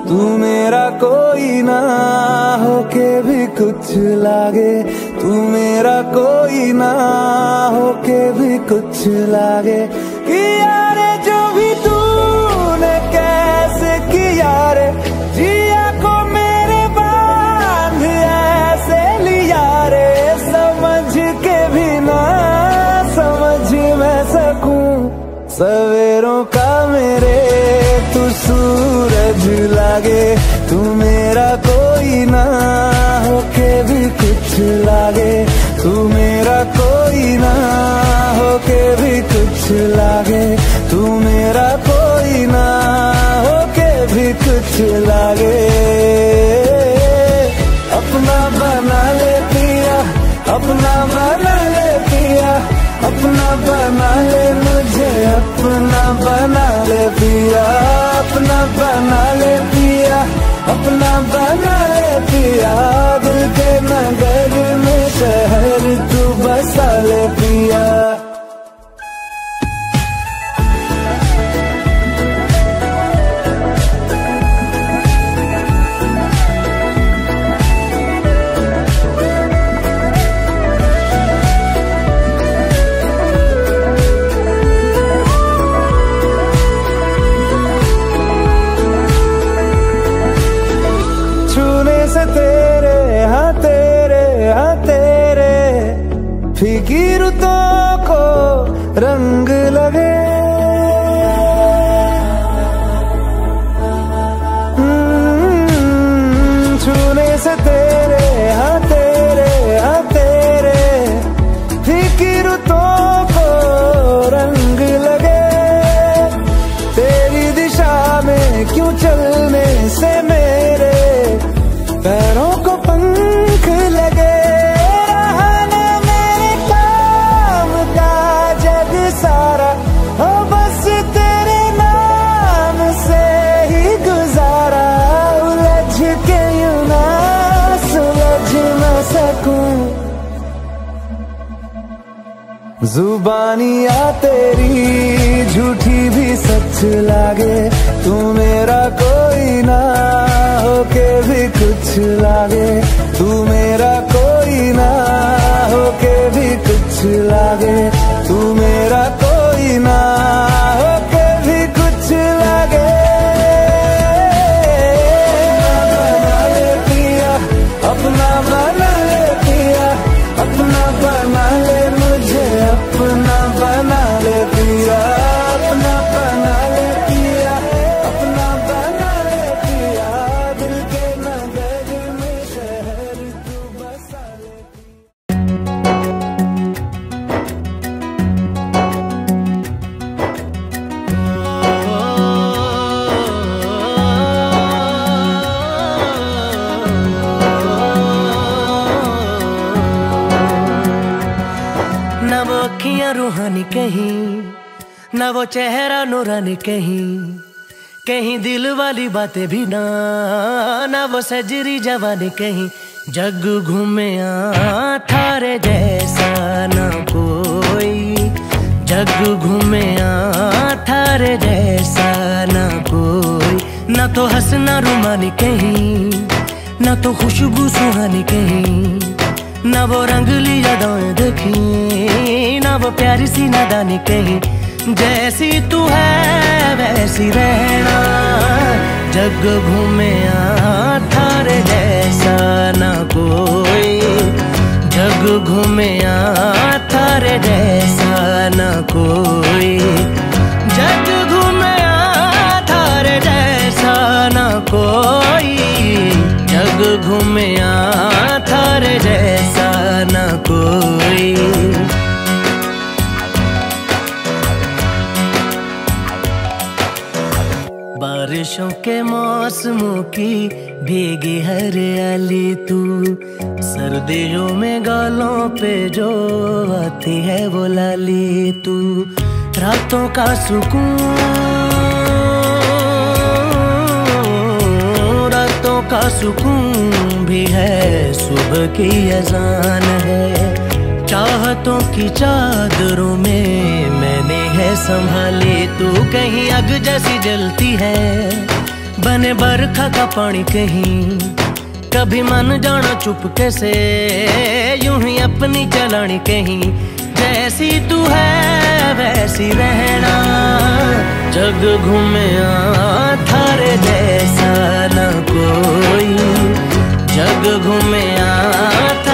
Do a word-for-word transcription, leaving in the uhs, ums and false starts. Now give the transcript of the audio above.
तू मेरा कोई ना होके भी कुछ लागे, तू मेरा कोई ना होके भी कुछ लागे। कि यारे जो भी तूने कैसे किया रे, जिया को मेरे बांध ऐसे लिया रे, समझ के भी ना समझ मैं सकूं सवेरों का मेरे तू सूरज लागे। तू मेरा कोई ना होके भी कुछ लागे, तू मेरा कोई ना होके भी कुछ लागे, तू मेरा कोई ना होके भी कुछ लागे। अपना बना ले पिया, अपना बना ले पिया, अपना बना ले मुझे, अपना बना ले पिया, अपना बना ले पिया, अपना बना ले पिया। दिल के नगर में शहर तू बसा ले पिया। तेरे हाँ तेरे हाँ तेरे फीकी रुतों को रंग लगे। छूने से तेरे हाँ तेरे हाँ तेरे फीकी रुतों को रंग लगे। तेरी दिशा में क्यों चलने से मेरे पैरों को पंख लगे। रहना मेरे काम का जग सारा हो बस तेरे नाम से ही गुजारा। उलझ के यूं ना सुलझ न सकूं, जुबानियाँ तेरी झूठी भी सच लागे। तू मेरा कोई ना होके भी कुछ लागे, तू मेरा कोई ना होके भी कुछ लागे, तू मेरा कोई ना होके भी कुछ लागे। अपना बना ले पिया, अपना बना ले मुझे, अपना बना ले पिया, अपना बना ले पिया, अपना बना ले पिया। दिल के नगर में शहर तू बसा ले। ना वो अखियां रूहानी कहीं, ना वो चेहरा नूरानी कहीं, कहीं दिल वाली बातें भी ना, ना वो सजरी जवानी कहीं। जग घूमे थारे जैसा ना कोई, जग घूमे थारे जैसा ना कोई। ना तो हंसना रुमानी कहीं, ना तो खुशबू सुहानी कहीं, ना वो रंगली यादें देखी, ना वो प्यारी सी नादानी कहीं। जैसी तू है वैसी रहना, जग घूमे थारे जैसा ना कोई, जग घूमे थारे जैसा ना कोई, जग घूमे थारे जैसा ना कोई, जग घूमे थारे जैसा ना कोई। बारिशों के मौसमों की भीगी हरियाली तू, सर्दियों में गालों पे जो आती है वो लाली तू। रातों का सुकून, रातों का सुकून भी है, सुबह की अजान है। चाहतों की चादरों में मैंने है संभाली तू, कहीं आग जैसी जलती है, बने बरखा का पानी कहीं, कभी मन जाना चुपके से, यूं ही अपनी चलानी कहीं। जैसी तू है वैसी रहना, जग घूमे थारे जैसा न कोई, जग घूमे